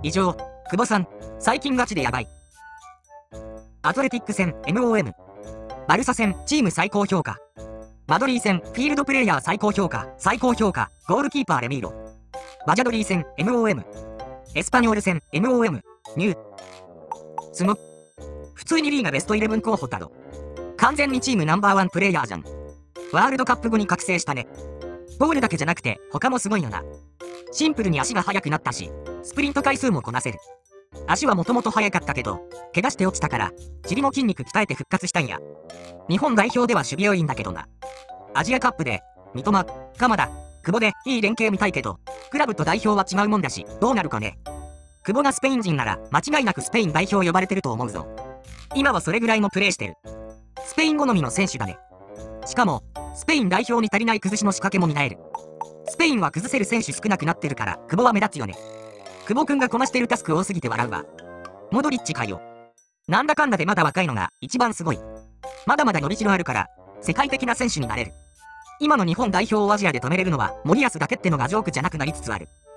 以上、久保さん、最近ガチでやばい。アトレティック戦 MOM。バルサ戦チーム最高評価。マドリー戦フィールドプレイヤー最高評価、ゴールキーパーレミーロ。バジャドリー戦 MOM。エスパニョール戦 MOM。ニュー。すご。普通にリーガベスト11候補だろ。完全にチームナンバーワンプレイヤーじゃん。ワールドカップ後に覚醒したね。ゴールだけじゃなくて他もすごいよな。シンプルに足が速くなったし、スプリント回数もこなせる。足はもともと速かったけど、怪我して落ちたから、尻の筋肉鍛えて復活したんや。日本代表では守備要員だけどな。アジアカップで、三笘、鎌田、久保でいい連携見たいけど、クラブと代表は違うもんだし、どうなるかね。久保がスペイン人なら、間違いなくスペイン代表呼ばれてると思うぞ。今はそれぐらいのプレーしてる。スペイン好みの選手だね。しかも、スペイン代表に足りない崩しの仕掛けも担える。スペインは崩せる選手少なくなってるから、久保は目立つよね。久保くんがこなしてるタスク多すぎて笑うわ。モドリッチかよ。なんだかんだでまだ若いのが一番すごい。まだまだ伸びしろあるから、世界的な選手になれる。今の日本代表をアジアで止めれるのは森保だけってのがジョークじゃなくなりつつある。